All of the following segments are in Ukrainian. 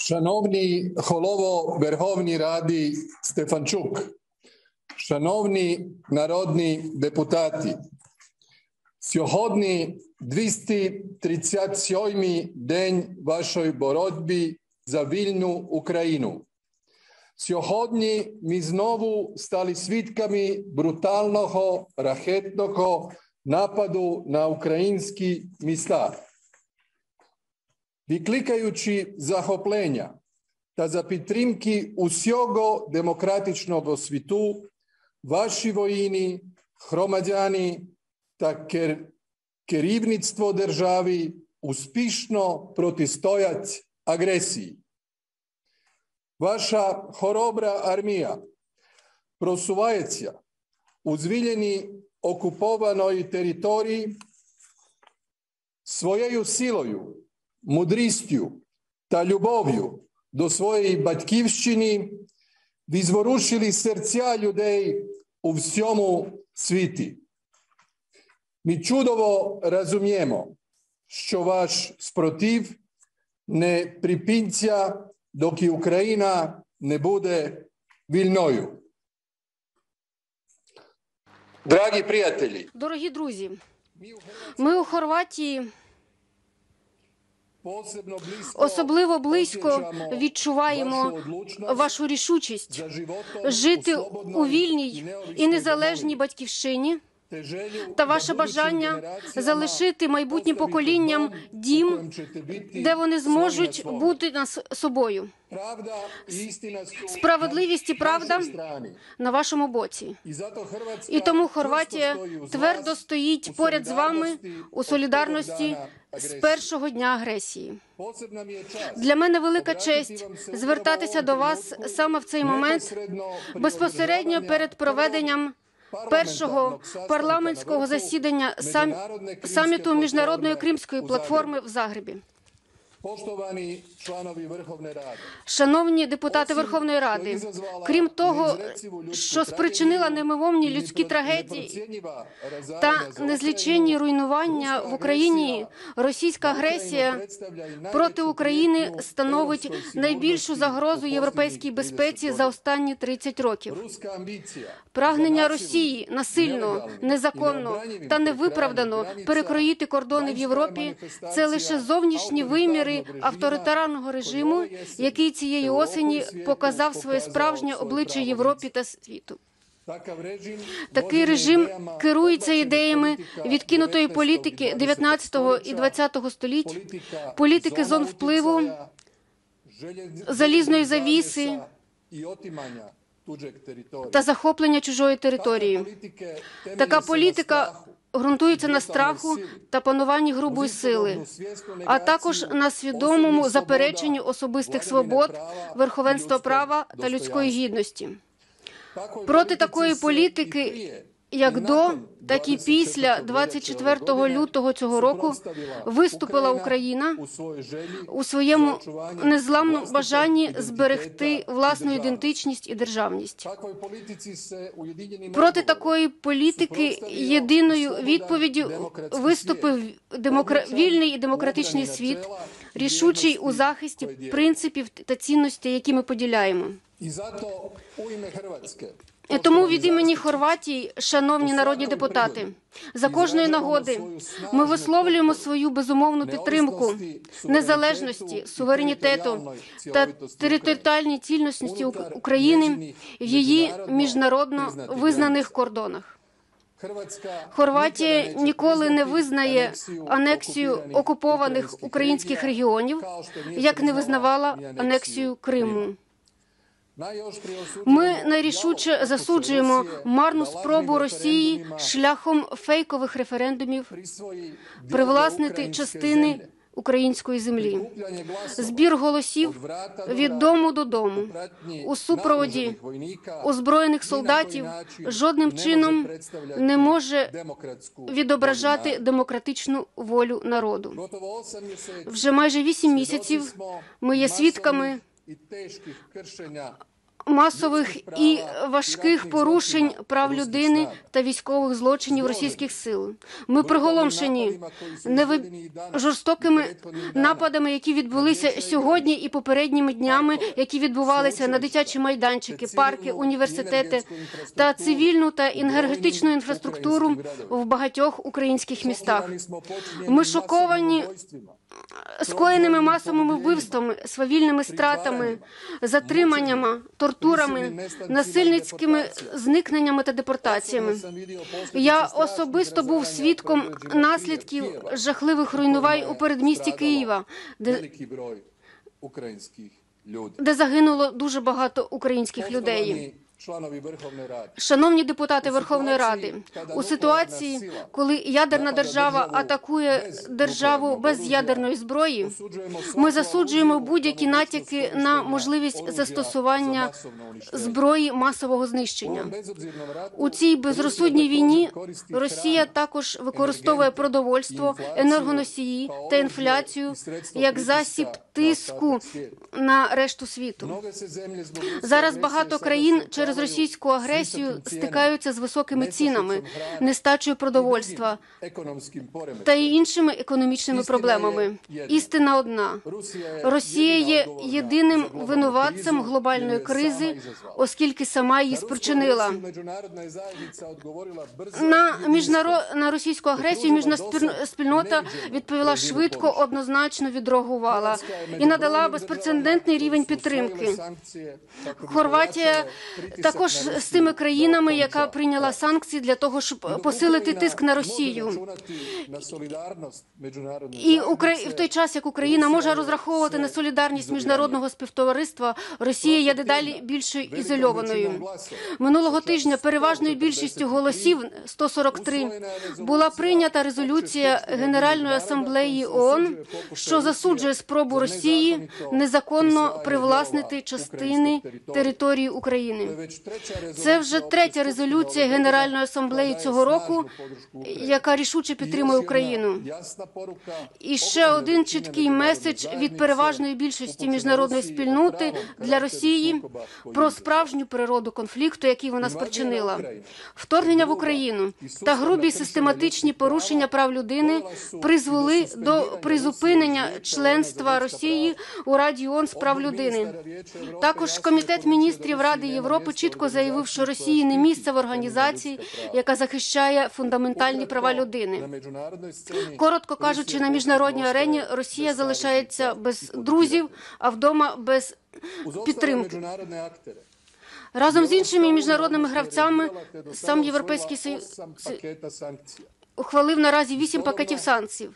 Шановний голово Верховної Ради Стефанчук, шановні народні депутати, сьогодні 237-й день вашої боротьби за вільну Україну. Сьогодні ми знову стали свідками брутального ракетного нападу на українські міста. Викликаючи захоплення та за підтримки усього демократичного світу, ваші воїни, громадяни та керівництво держави успішно протистоять агресії. Ваша хоробра армія просувається у звільненні окупованої території своєю силою, мудрістю та любов'ю до своєї батьківщини. Ви зворушили серця людей у всьому світі. Ми чудово розуміємо, що ваш спротив не припиниться, доки Україна не буде вільною. Дорогі приятелі, дорогі друзі, ми у Хорватії особливо близько відчуваємо вашу рішучість жити у вільній і незалежній батьківщині та ваше бажання залишити майбутнім поколінням дім, де вони зможуть бути собою. Справедливість і правда на вашому боці. І тому Хорватія твердо стоїть поряд з вами у солідарності з першого дня агресії. Для мене велика честь звертатися до вас саме в цей момент, безпосередньо перед проведенням першого парламентського засідання саміту Міжнародної Кримської платформи в Загребі. Шановні депутати Верховної Ради, крім того, що спричинила немимовні людські трагедії та незліченні руйнування в Україні, російська агресія проти України становить найбільшу загрозу європейській безпеці за останні 30 років. Прагнення Росії насильно, незаконно та невиправдано перекроїти кордони в Європі – це лише зовнішні виміри авторитарного режиму, який цієї осені показав своє справжнє обличчя Європі та світу. Такий режим керується ідеями відкинутої політики 19 і 20 століть, політики зон впливу, залізної завіси та захоплення чужої території. Така політика ґрунтується на страху та пануванні грубої сили, а також на свідомому запереченні особистих свобод, верховенства права та людської гідності. Проти такої політики, як до, так і після 24 лютого цього року, виступила Україна у своєму незламному бажанні зберегти власну ідентичність і державність. Проти такої політики єдиною відповіддю виступив вільний і демократичний світ, рішучий у захисті принципів та цінностей, які ми поділяємо. І тому від імені Хорватії, шановні народні депутати, за кожної нагоди ми висловлюємо свою безумовну підтримку незалежності, суверенітету та територіальній цілісності України в її міжнародно визнаних кордонах. Хорватія ніколи не визнає анексію окупованих українських регіонів, як не визнавала анексію Криму. Ми найрішуче засуджуємо марну спробу Росії шляхом фейкових референдумів привласнити частини української землі. Збір голосів від дому до дому у супроводі озброєних солдатів жодним чином не може відображати демократичну волю народу. Вже майже 8 місяців ми є свідками масових і важких порушень прав людини та військових злочинів російських сил. Ми приголомшені жорстокими нападами, які відбулися сьогодні і попередніми днями, які відбувалися на дитячі майданчики, парки, університети та цивільну та енергетичну інфраструктуру в багатьох українських містах. Ми шоковані скоєними масовими вбивствами, свавільними стратами, затриманнями, тортурами, насильницькими зникненнями та депортаціями. Я особисто був свідком наслідків жахливих руйнувань у передмісті Києва, де загинуло дуже багато українських людей. Шановні депутати Верховної Ради, у ситуації, коли ядерна держава атакує державу без ядерної зброї, ми засуджуємо будь-які натяки на можливість застосування зброї масового знищення. У цій безрозсудній війні Росія також використовує продовольство, енергоносії та інфляцію як засіб тиску на решту світу. Зараз багато країн через російську агресію стикаються з високими цінами, нестачею продовольства та іншими економічними проблемами. Істина одна. Росія є єдиним винуватцем глобальної кризи, оскільки сама її спричинила. На російську агресію міжнародна спільнота відповіла швидко, однозначно відреагувала і надала безпрецедентний рівень підтримки. Хорватія також з тими країнами, яка прийняла санкції для того, щоб посилити тиск на Росію. І в той час, як Україна може розраховувати на солідарність міжнародного співтовариства, Росія є дедалі більшою ізольованою. Минулого тижня переважною більшістю голосів, 143, була прийнята резолюція Генеральної асамблеї ООН, що засуджує спробу Росії незаконно привласнити частини території України. Це вже третя резолюція Генеральної асамблеї цього року, яка рішуче підтримує Україну. І ще один чіткий меседж від переважної більшості міжнародної спільноти для Росії про справжню природу конфлікту, який вона спричинила. Вторгнення в Україну та грубі систематичні порушення прав людини призвели до призупинення членства Росії у Раді ООН з прав людини. Також Комітет міністрів Ради Європи чітко заявив, що Росії не місце в організації, яка захищає фундаментальні права людини. Коротко кажучи, на міжнародній арені Росія залишається без друзів, а вдома без підтримки. Разом з іншими міжнародними гравцями сам Європейський Союз ухвалив наразі 8 пакетів санкцій.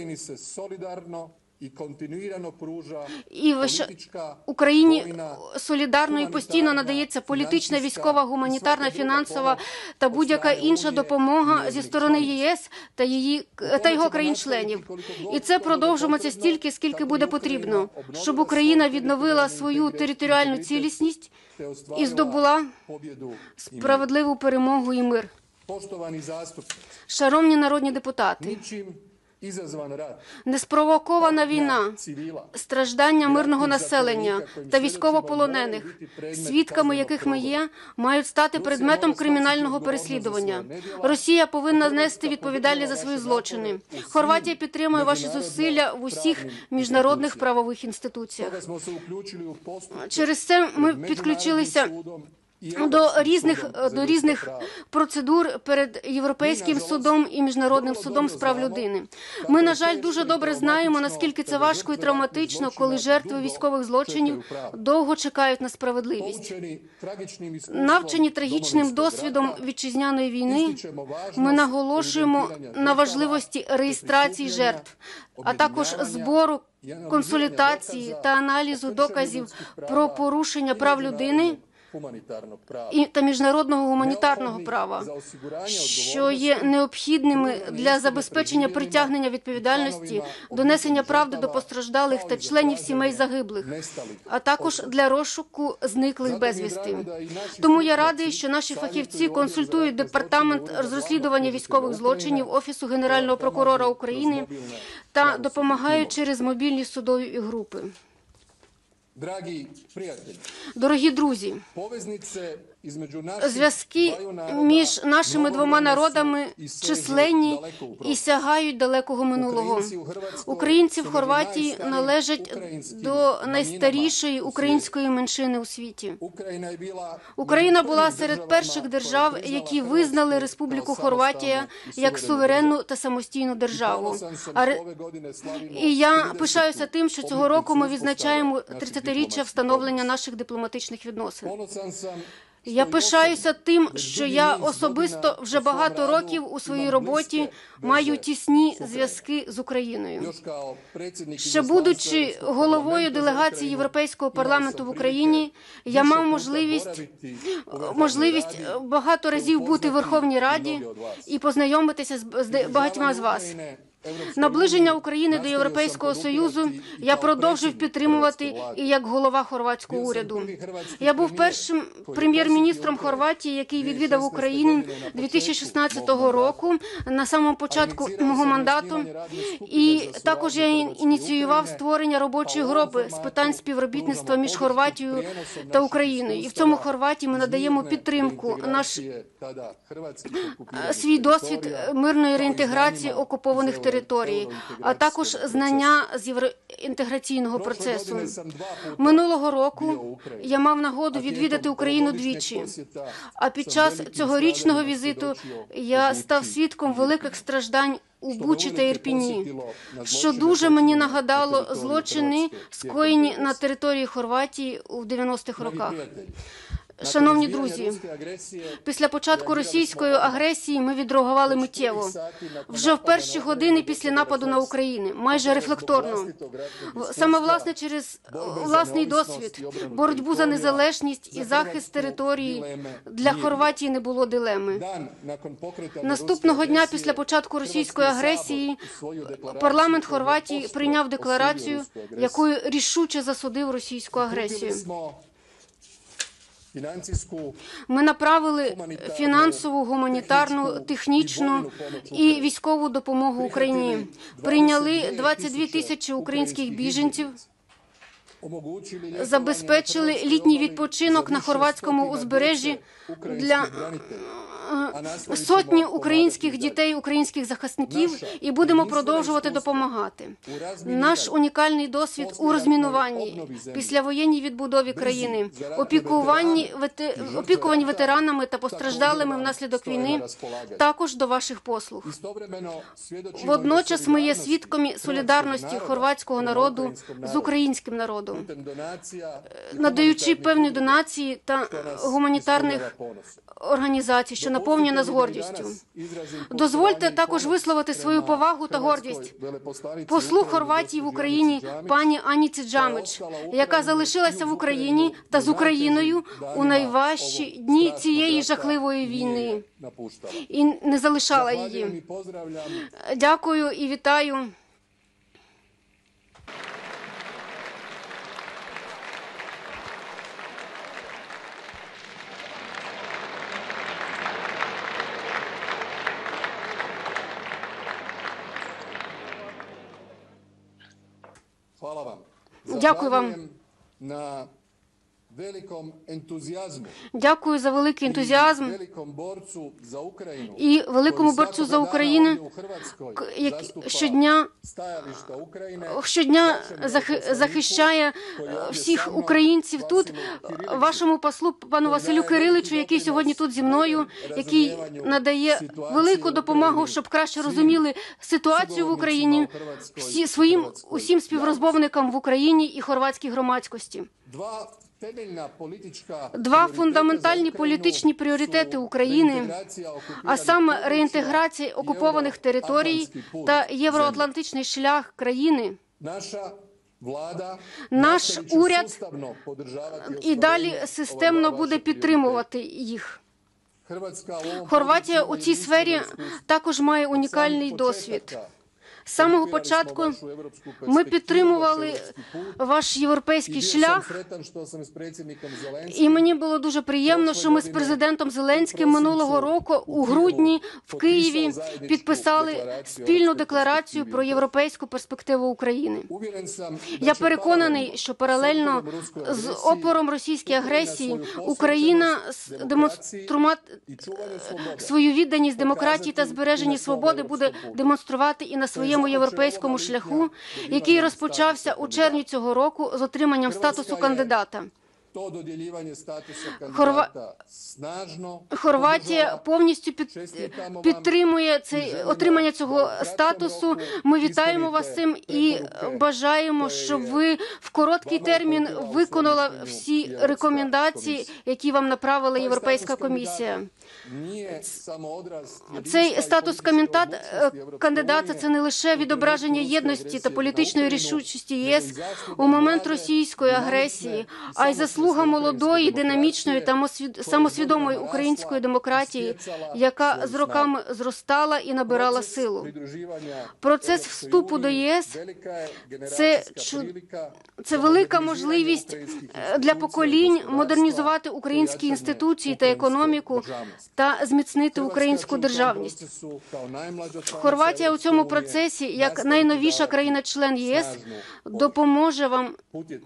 І Україні солідарно і постійно надається політична, військова, гуманітарна, фінансова та будь-яка інша допомога зі сторони ЄС та його країн-членів. І це продовжуватиметься стільки, скільки буде потрібно, щоб Україна відновила свою територіальну цілісність і здобула справедливу перемогу і мир. Шановні народні депутати, неспровокована війна, страждання мирного населення та військовополонених, свідками яких ми є, мають стати предметом кримінального переслідування. Росія повинна нести відповідальність за свої злочини. Хорватія підтримує ваші зусилля в усіх міжнародних правових інституціях. Через це ми підключилися до різних процедур перед Європейським судом і Міжнародним судом з прав людини. Ми, на жаль, дуже добре знаємо, наскільки це важко і травматично, коли жертви військових злочинів довго чекають на справедливість. Навчені трагічним досвідом вітчизняної війни, ми наголошуємо на важливості реєстрації жертв, а також збору, консолідації та аналізу доказів про порушення прав людини та міжнародного гуманітарного права, що є необхідними для забезпечення притягнення відповідальності, донесення правди до постраждалих та членів сімей загиблих, а також для розшуку зниклих безвісти. Тому я радий, що наші фахівці консультують Департамент з розслідування військових злочинів Офісу Генерального прокурора України та допомагають через мобільні судові групи. Дорогі друзі, зв'язки між нашими двома народами численні і сягають далекого минулого. Українці в Хорватії належать до найстарішої української меншини у світі. Україна була серед перших держав, які визнали Республіку Хорватія як суверенну та самостійну державу. І я пишаюся тим, що цього року ми відзначаємо 30-річчя встановлення наших дипломатичних відносин. Я пишаюся тим, що я особисто вже багато років у своїй роботі маю тісні зв'язки з Україною. Ще будучи головою делегації Європейського парламенту в Україні, я мав можливість багато разів бути в Верховній Раді і познайомитися з багатьма з вас. Наближення України до Європейського Союзу я продовжив підтримувати і як голова хорватського уряду. Я був першим прем'єр-міністром Хорватії, який відвідав Україну 2016 року на самому початку мого мандату. І також я ініціював створення робочої групи з питань співробітництва між Хорватією та Україною. І в цьому Хорватії ми надаємо підтримку, свій досвід мирної реінтеграції окупованих територій, а також знання з євроінтеграційного процесу. Минулого року я мав нагоду відвідати Україну двічі, а під час цьогорічного візиту я став свідком великих страждань у Бучі та Ірпіні, що дуже мені нагадало злочини, скоєні на території Хорватії у 90-х роках. Шановні друзі, після початку російської агресії ми відреагували миттєво. Вже в перші години після нападу на Україну, майже рефлекторно. Саме власне через власний досвід, боротьбу за незалежність і захист території для Хорватії не було дилеми. Наступного дня після початку російської агресії парламент Хорватії прийняв декларацію, якою рішуче засудив російську агресію. Ми направили фінансову, гуманітарну, технічну і військову допомогу Україні. Прийняли 22 тисячі українських біженців, забезпечили літній відпочинок на хорватському узбережжі для сотні українських дітей, українських захисників, і будемо продовжувати допомагати. Наш унікальний досвід у розмінуванні, післявоєнній відбудові країни, опікуванні ветеранами та постраждалими внаслідок війни також до ваших послуг. Водночас ми є свідками солідарності хорватського народу з українським народом, надаючи певні донації та гуманітарних організацій, що наповнює нас гордістю. Дозвольте також висловити свою повагу та гордість послу Хорватії в Україні пані Аніці Джамич, яка залишилася в Україні та з Україною у найважчі дні цієї жахливої війни і не залишала її. Дякую і вітаю. Дякую вам. Дякую за великий ентузіазм і великому борцю за Україну, щодня захищає всіх українців тут, вашому послу пану Василю Кириличу, який сьогодні тут зі мною, який надає велику допомогу, щоб краще розуміли ситуацію в Україні, усім співрозмовникам в Україні і хорватській громадськості. Два фундаментальні політичні пріоритети України, а саме реінтеграція окупованих територій та євроатлантичний шлях країни, наш уряд і далі системно буде підтримувати їх. Хорватія у цій сфері також має унікальний досвід. З самого початку ми підтримували ваш європейський шлях, і мені було дуже приємно, що ми з президентом Зеленським минулого року у грудні в Києві підписали спільну декларацію про європейську перспективу України. Я переконаний, що паралельно з опором російській агресії Україна демонструвати свою відданість демократії та збереженні свободи буде демонструвати і на своєму європейському шляху, який розпочався у червні цього року з отриманням статусу кандидата. Хорватія повністю підтримує отримання цього статусу. Ми вітаємо вас з цим і бажаємо, щоб ви в короткий термін виконали всі рекомендації, які вам направила Європейська комісія. Цей статус кандидата – це не лише відображення єдності та політичної рішучості ЄС у момент російської агресії, а й заслуга молодої, динамічної та самосвідомої української демократії, яка з роками зростала і набирала силу. Процес вступу до ЄС – це велика можливість для поколінь модернізувати українські інституції та економіку та зміцнити українську державність. Хорватія у цьому процесі, як найновіша країна-член єС, допоможе вам.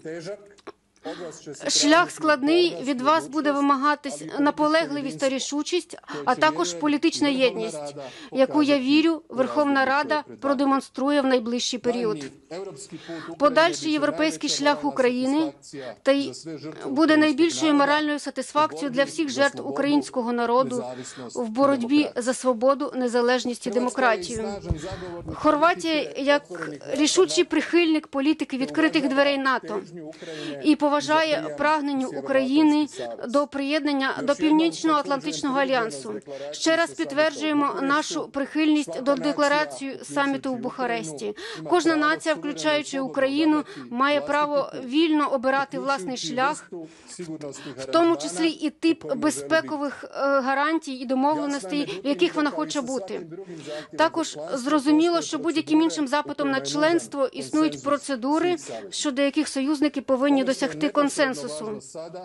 Шлях складний, від вас буде вимагатись наполегливість та рішучість, а також політична єдність, яку, я вірю, Верховна Рада продемонструє в найближчий період. Подальший європейський шлях України буде найбільшою моральною сатисфакцією для всіх жертв українського народу в боротьбі за свободу, незалежність і демократію. Хорватія, як рішучий прихильник політики відкритих дверей НАТО і поважає прагненню України до приєднання до Північно-Атлантичного альянсу. Ще раз підтверджуємо нашу прихильність до декларації саміту в Бухаресті. Кожна нація, включаючи Україну, має право вільно обирати власний шлях, в тому числі і тип безпекових гарантій і домовленостей, в яких вона хоче бути. Також зрозуміло, що будь-яким іншим запитом на членство існують процедури, щодо яких союзники повинні досягти консенсусу.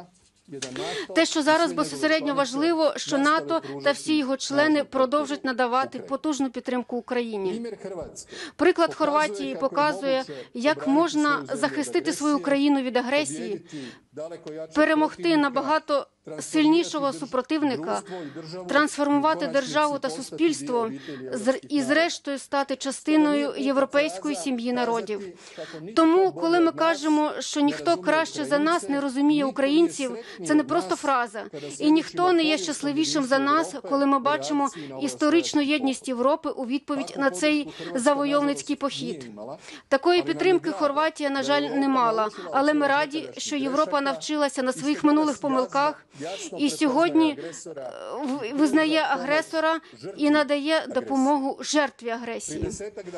Те, що зараз безпосередньо важливо, що НАТО та всі його члени продовжать надавати потужну підтримку Україні. Приклад Хорватії показує, як можна захистити свою країну від агресії, перемогти набагато сильнішого супротивника, трансформувати державу та суспільство і, зрештою, стати частиною європейської сім'ї народів. Тому, коли ми кажемо, що ніхто краще за нас не розуміє українців, це не просто фраза. І ніхто не є щасливішим за нас, коли ми бачимо історичну єдність Європи у відповідь на цей завойовницький похід. Такої підтримки Хорватія, на жаль, не мала, але ми раді, що Європа навчилася на своїх минулих помилках і сьогодні визнає агресора і надає допомогу жертві агресії.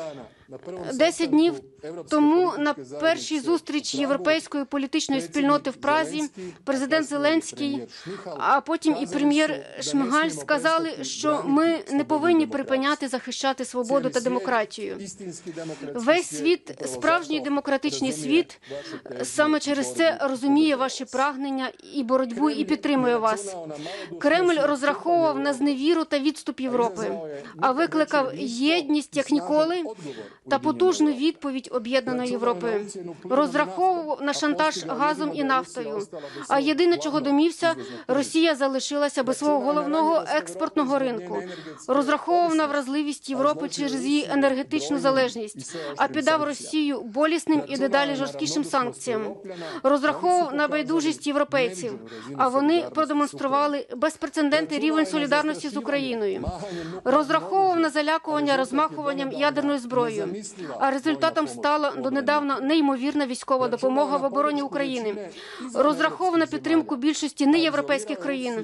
10 днів тому на першій зустрічі європейської політичної спільноти в Празі президент Зеленський, а потім і прем'єр Шмигаль сказали, що ми не повинні припиняти захищати свободу та демократію. Весь світ, справжній демократичний світ, саме через це розуміє ваші прагнення і боротьбу і підтримує вас. Кремль розраховував на зневіру та відступ Європи, а викликав єдність як ніколи та потужну відповідь об'єднаної Європи. Розраховував на шантаж газом і нафтою. А єдине, чого домігся, Росія залишилася без свого головного експортного ринку. Розраховував на вразливість Європи через її енергетичну залежність, а піддав Росію болісним і дедалі жорсткішим санкціям. Розраховував на байдужість європейців, а вони продемонстрували безпрецедентний рівень солідарності з Україною. Розраховував на залякування розмахуванням ядерною зброєю, а результатом стала донедавна неймовірна військова допомога в обороні України. Розраховував на підтримку більшості неєвропейських країн,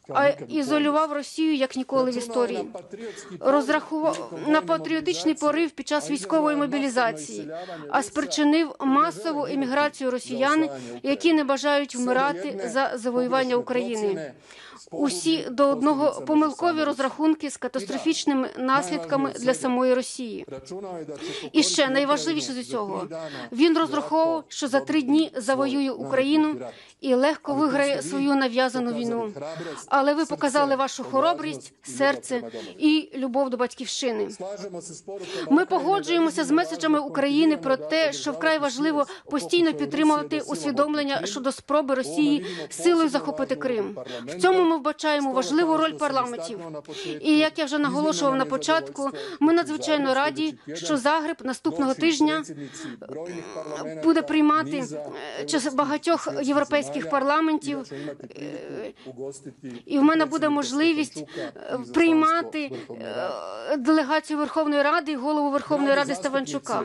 а ізолював Росію як ніколи в історії. Розрахував на патріотичний порив під час військової мобілізації, а спричинив масову еміграцію росіян, які не бажають вмирати за завоювання України. Усі до одного помилкові розрахунки з катастрофічними наслідками для самої Росії. І ще найважливіше з усього, він розраховував, що за 3 дні завоює Україну і легко виграє свою нав'язану війну. Але ви показали вашу хоробрість, серце і любов до батьківщини. Ми погоджуємося з меседжами України про те, що вкрай важливо постійно підтримувати усвідомлення щодо спроби Росії силою захопити Крим. В цьому ми вбачаємо важливу роль парламентів. І, як я вже наголошував на початку, ми надзвичайно раді, що Загреб наступного тижня буде приймати багатьох європейських парламентів, і в мене буде можливість приймати делегацію Верховної Ради і голову Верховної Ради Стефанчука.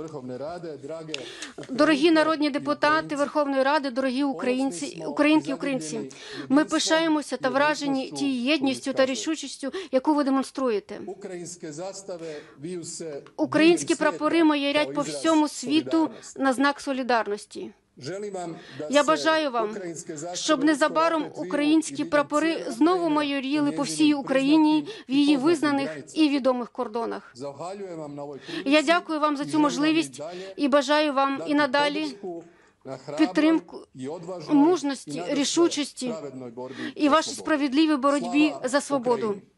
Дорогі народні депутати Верховної Ради, дорогі українці, українки і українці, ми пишаємося та вражені тією єдністю та рішучістю, яку ви демонструєте. Українські прапори майорять по всьому світу на знак солідарності. Я бажаю вам, щоб незабаром українські прапори знову майоріли по всій Україні в її визнаних і відомих кордонах. Я дякую вам за цю можливість і бажаю вам і надалі підтримку, мужності, рішучості і вашій справедливій боротьбі за свободу.